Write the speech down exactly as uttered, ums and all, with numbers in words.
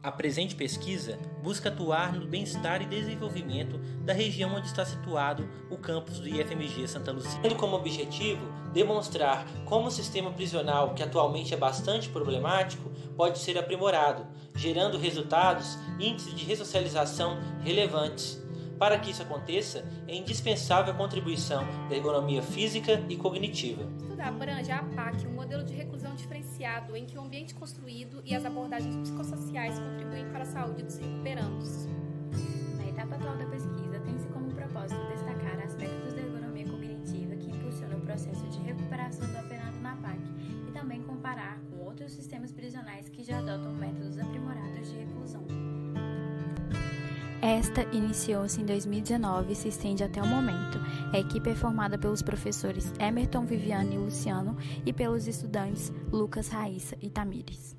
A presente pesquisa busca atuar no bem-estar e desenvolvimento da região onde está situado o campus do I F M G Santa Luzia, tendo como objetivo demonstrar como o sistema prisional, que atualmente é bastante problemático, pode ser aprimorado, gerando resultados e índices de ressocialização relevantes. Para que isso aconteça, é indispensável a contribuição da ergonomia física e cognitiva. Estudar abranja a PAC, um modelo de reclusão diferenciado em que o ambiente construído e as abordagens psicossociais contribuem para a saúde dos recuperandos. Na etapa atual da pesquisa, tem-se como propósito destacar aspectos da ergonomia cognitiva que impulsionam o processo de recuperação do apenado na PAC e também comparar com outros sistemas prisionais que já adotam métodos aprimorados de reclusão. Esta iniciou-se em dois mil e dezenove e se estende até o momento. A equipe é formada pelos professores Emerton, Viviane e Luciano e pelos estudantes Lucas, Raíssa e Tamires.